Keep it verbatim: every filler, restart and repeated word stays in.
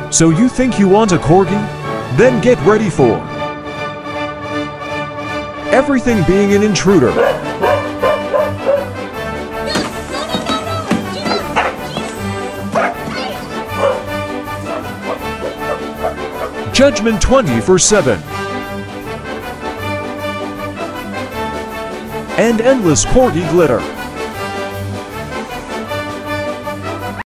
So you think you want a Corgi? Then get ready for everything being an intruder. Judgment twenty-four seven. And endless Corgi glitter.